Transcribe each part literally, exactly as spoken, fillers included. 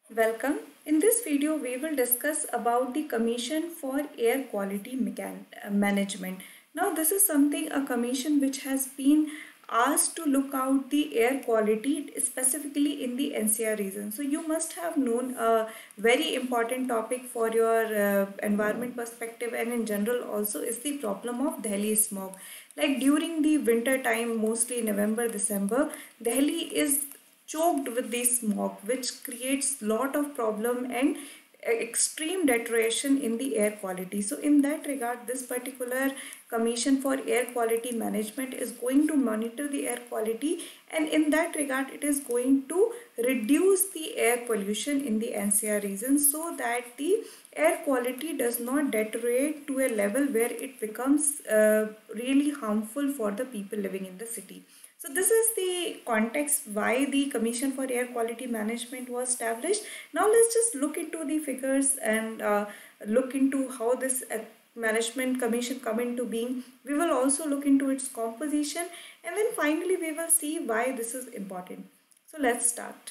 Welcome. In this video, we will discuss about the Commission for Air Quality Mechan uh, Management. Now, this is something a commission which has been asked to look out the air quality specifically in the N C R region. So, you must have known a very important topic for your uh, environment perspective and in general also is the problem of Delhi smog. Like during the winter time, mostly November, December, Delhi is choked with this smog, which creates lot of problem and extreme deterioration in the air quality. So in that regard, this particular commission for air quality management is going to monitor the air quality, and in that regard it is going to reduce the air pollution in the N C R region so that the air quality does not deteriorate to a level where it becomes uh, really harmful for the people living in the city. So this is the context why the Commission for Air Quality Management was established. Now let's just look into the figures and uh, look into how this uh, management commission come into being. We will also look into its composition, and then finally we will see why this is important. So let's start.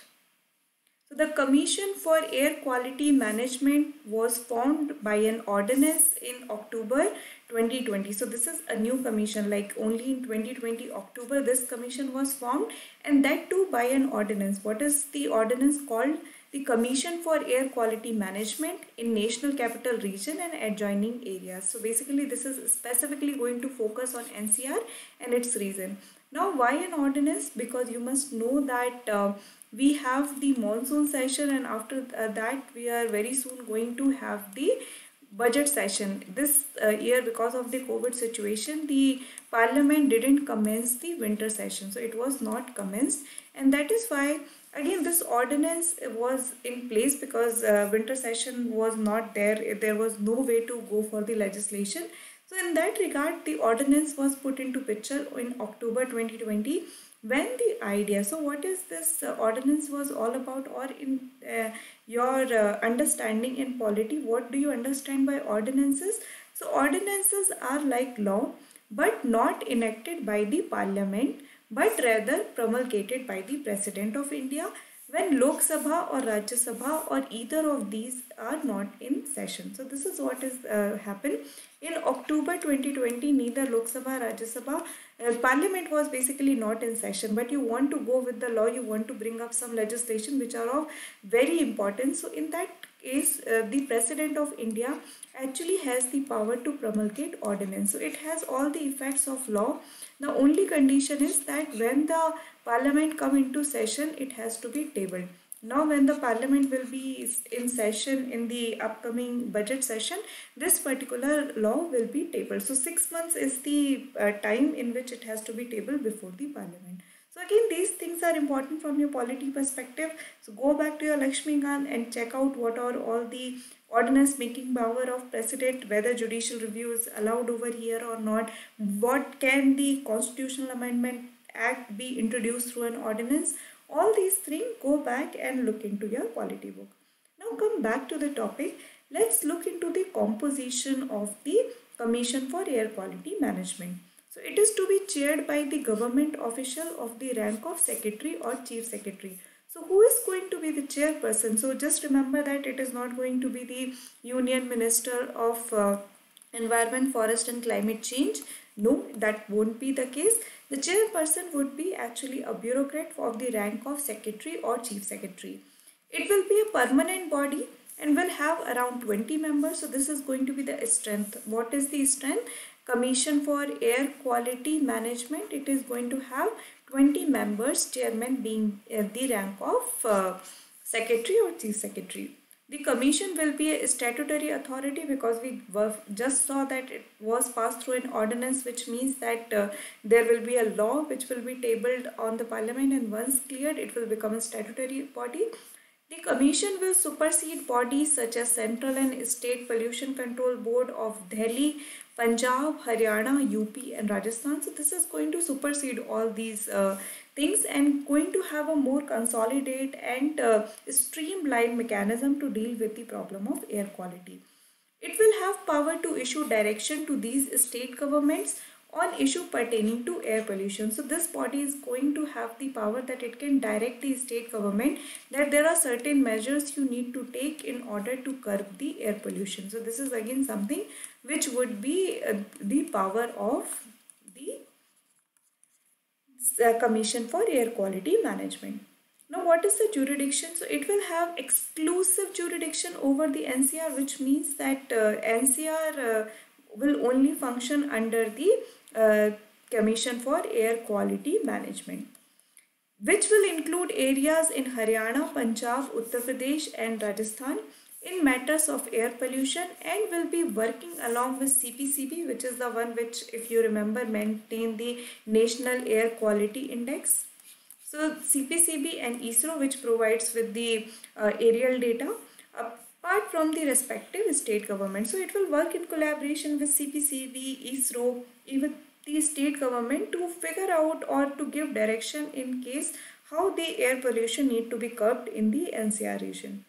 So the Commission for Air Quality Management was formed by an ordinance in October twenty twenty. So this is a new commission, like only in twenty twenty October this commission was formed, and that too by an ordinance. What is the ordinance called? The Commission for Air Quality Management in National Capital Region and adjoining areas. So basically this is specifically going to focus on N C R and its region. Now why an ordinance? Because you must know that uh, we have the monsoon session, and after uh, that we are very soon going to have the budget session. This uh, year, because of the COVID situation, the parliament didn't commence the winter session, so it was not commenced, and that is why again this ordinance was in place because uh, winter session was not there. There was no way to go for the legislation. So in that regard, the ordinance was put into picture in October twenty twenty, when the idea, so what is this uh, ordinance was all about, or in uh, your uh, understanding in polity, what do you understand by ordinances? So ordinances are like law but not enacted by the parliament, but rather promulgated by the President of India when Lok Sabha or Rajya Sabha or either of these are not in session. So this is what is uh, happened in October twenty twenty. Neither Lok Sabha, Rajya Sabha, uh, Parliament was basically not in session, but you want to go with the law, you want to bring up some legislation which are of very importance. So in that case, uh, the President of India actually has the power to promulgate ordinance. So it has all the effects of law. The only condition is that when the parliament come into session, it has to be tabled. Now when the parliament will be in session in the upcoming budget session, this particular law will be tabled. So six months is the uh, time in which it has to be tabled before the parliament. So again, these things are important from your polity perspective. So go back to your Lakshmikant and check out what are all the ordinance making power of president, whether judicial review is allowed over here or not, what can the constitutional amendment act be introduced through an ordinance. All these things, go back and look into your polity book. Now come back to the topic. Let's look into the composition of the Commission for Air Quality Management. So it is to be chaired by the government official of the rank of secretary or chief secretary. So who is going to be the chairperson? So just remember that it is not going to be the Union Minister of uh, Environment, Forest and Climate Change. No, that won't be the case. The chairperson would be actually a bureaucrat of the rank of secretary or chief secretary. It will be a permanent body and will have around twenty members. So this is going to be the strength. What is the strength? Commission for Air Quality Management, it is going to have twenty members, chairman being uh, the rank of uh, secretary or chief secretary. The commission will be a statutory authority because we just saw that it was passed through an ordinance, which means that uh, there will be a law which will be tabled on the parliament, and once cleared it will become a statutory body. The commission will supersede bodies such as Central and State Pollution Control Board of Delhi, Punjab, Haryana, U P and Rajasthan. So this is going to supersede all these uh, things and going to have a more consolidated and uh, streamlined mechanism to deal with the problem of air quality. It will have power to issue direction to these state governments on issue pertaining to air pollution. So this body is going to have the power that it can direct the state government that there are certain measures you need to take in order to curb the air pollution. So this is again something which would be uh, the power of the uh, Commission for Air Quality Management. Now what is the jurisdiction? So it will have exclusive jurisdiction over the N C R, which means that uh, N C R uh, will only function under the uh, Commission for Air Quality Management, which will include areas in Haryana, Punjab, Uttar Pradesh and Rajasthan in matters of air pollution, and will be working along with C P C B, which is the one which, if you remember, maintain the National Air Quality Index. So C P C B and ISRO, which provides with the uh, aerial data, apart from the respective state government. So it will work in collaboration with C P C B, ISRO, even the state government, to figure out or to give direction in case how the air pollution need to be curbed in the N C R region.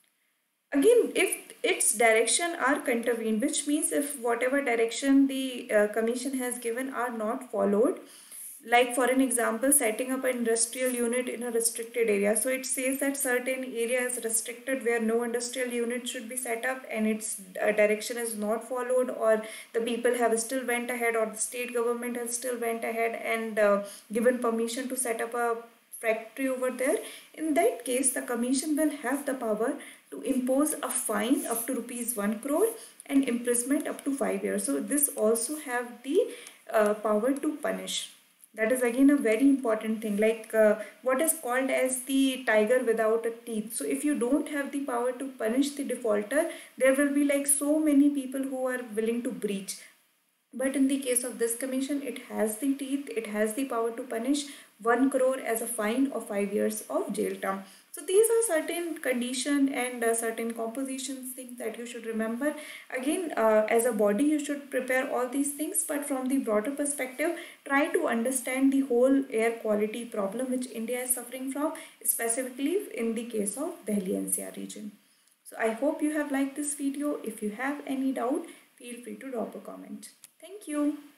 Again, if its direction are contravened, which means if whatever direction the uh, commission has given are not followed, like for an example, setting up an industrial unit in a restricted area. So it says that certain area is restricted where no industrial unit should be set up, and its uh, direction is not followed, or the people have still went ahead, or the state government has still went ahead and uh, given permission to set up a factory over there. In that case, the commission will have the power to impose a fine up to rupees one crore and imprisonment up to five years. So this also have the uh, power to punish. That is again a very important thing, like uh, what is called as the tiger without a teeth. So if you don't have the power to punish the defaulter, there will be like so many people who are willing to breach. But in the case of this commission, it has the teeth, it has the power to punish one crore as a fine or five years of jail term. So these are certain condition and uh, certain compositions things that you should remember. Again, uh, as a body, you should prepare all these things, but from the broader perspective, try to understand the whole air quality problem which India is suffering from, specifically in the case of Delhi N C R region. So I hope you have liked this video. If you have any doubt, feel free to drop a comment. Thank you.